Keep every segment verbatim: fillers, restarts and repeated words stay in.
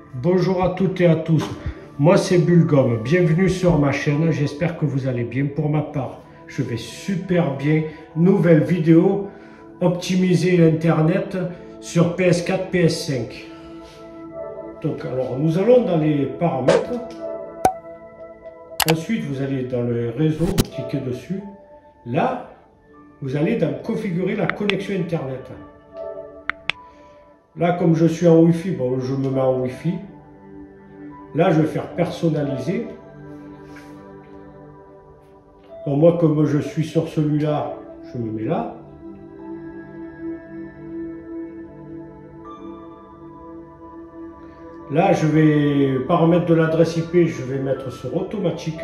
Bonjour à toutes et à tous, moi c'est Bulgum, bienvenue sur ma chaîne, j'espère que vous allez bien. Pour ma part, je vais super bien. Nouvelle vidéo, optimiser l'internet sur P S quatre, P S cinq. Donc alors nous allons dans les paramètres, ensuite vous allez dans le réseau, vous cliquez dessus, là vous allez dans configurer la connexion internet. Là, comme je suis en Wi-Fi, bon, je me mets en Wi-Fi. Là, je vais faire personnaliser. Donc, moi, comme je suis sur celui-là, je me mets là. Là, je vais paramètre de l'adresse I P, je vais mettre sur automatique.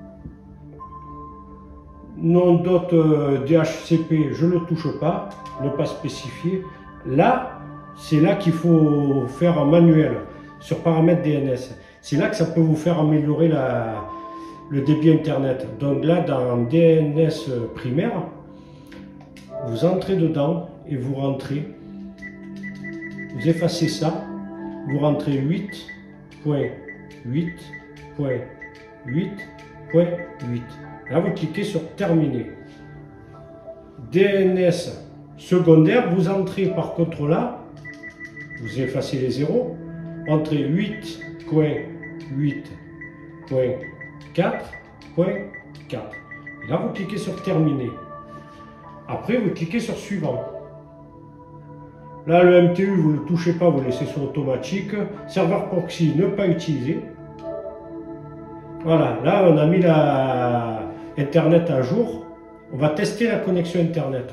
Nom d'hôte D H C P, je ne le touche pas, ne pas spécifier. Là, c'est là qu'il faut faire un manuel sur paramètres D N S. C'est là que ça peut vous faire améliorer la, le débit internet. Donc là, dans D N S primaire, vous entrez dedans et vous rentrez. Vous effacez ça. Vous rentrez huit point huit point huit point huit. Là, vous cliquez sur terminer. D N S secondaire, vous entrez par contre là. Vous effacez les zéros, entrez huit point huit point quatre point quatre. Et là, vous cliquez sur terminer. Après, vous cliquez sur suivant. Là, le M T U, vous ne le touchez pas, vous le laissez sur automatique. Serveur proxy, ne pas utiliser. Voilà, là, on a mis la Internet à jour. On va tester la connexion Internet.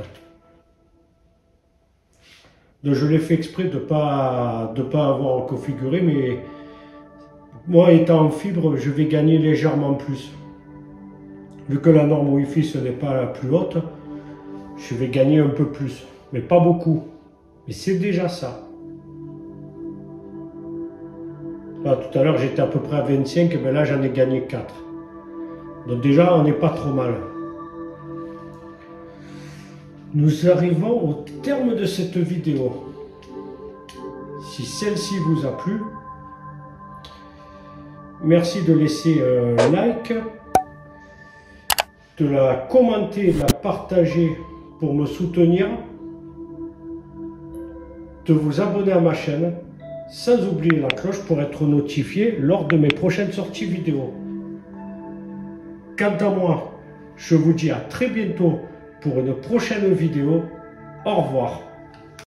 Donc, je l'ai fait exprès de ne pas, de pas avoir configuré, mais moi étant en fibre, je vais gagner légèrement plus. Vu que la norme Wi-Fi ce n'est pas la plus haute, je vais gagner un peu plus, mais pas beaucoup. Mais c'est déjà ça. Là, tout à l'heure j'étais à peu près à vingt-cinq, mais là j'en ai gagné quatre. Donc déjà on n'est pas trop mal. Nous arrivons au terme de cette vidéo. Si celle-ci vous a plu, merci de laisser un like, de la commenter, de la partager pour me soutenir, de vous abonner à ma chaîne, sans oublier la cloche pour être notifié lors de mes prochaines sorties vidéo. Quant à moi, je vous dis à très bientôt pour une prochaine vidéo. Au revoir.